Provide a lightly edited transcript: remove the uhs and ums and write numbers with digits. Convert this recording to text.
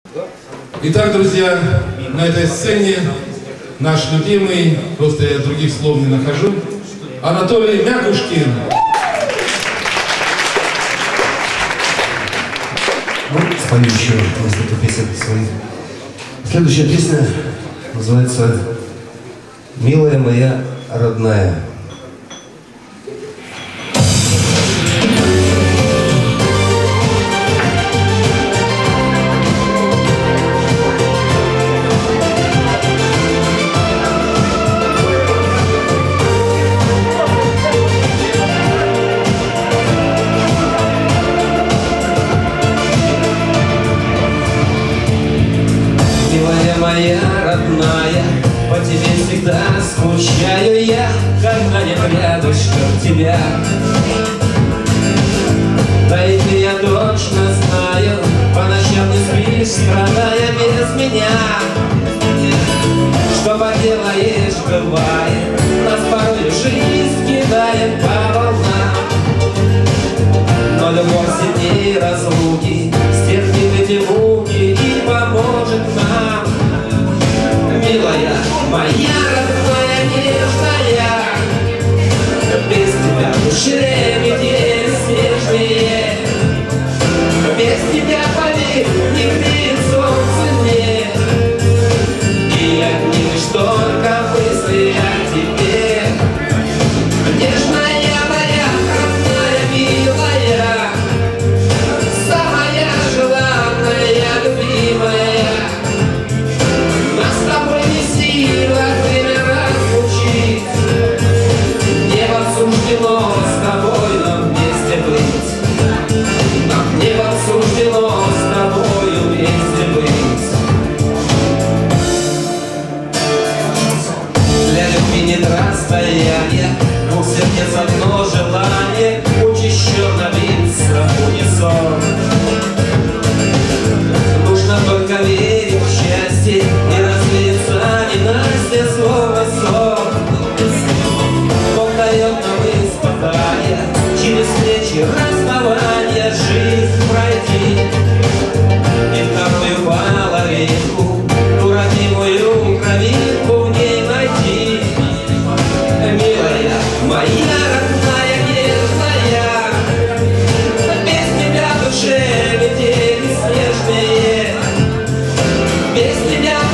Итак, друзья, на этой сцене наш любимый, просто я других слов не нахожу, Анатолий Мякушкин. Ну, спою еще несколько песен своих. Следующая песня называется «Милая моя родная». Моя родная, по тебе всегда скучаю я, когда нет рядышком тебя. Да и ты, я точно знаю, по ночам не спишь, страдая без меня. Что поделаешь, бывает, нас порой жизнь кидает по волнам. Но любовь сильнее разлуки стерпит эти муки и поможет нам. Милая, моя родная, нежная, без тебя в душе метели снежные. Без тебя, поверь, не греет солнце мне, и одни лишь только мысли о тебе. Нежная моя, родная, милая, самая желанная, любимая. Нас с тобой не сила время разлучить, небо суждено с тобой нам вместе быть. Нам небо суждено с тобою вместе быть. Для любви нет расстояния, двух сердец одно желание, учащенно биться в унисон. Нужно только верить в счастье и развеяться ненастье слово сон. Бог дает нам испытания, через встречи расставания жизнь пройти. И вторую половинку, ту родимую кровинку в ней найти. Милая моя родная, нежная, без тебя в душе метели снежные. Без тебя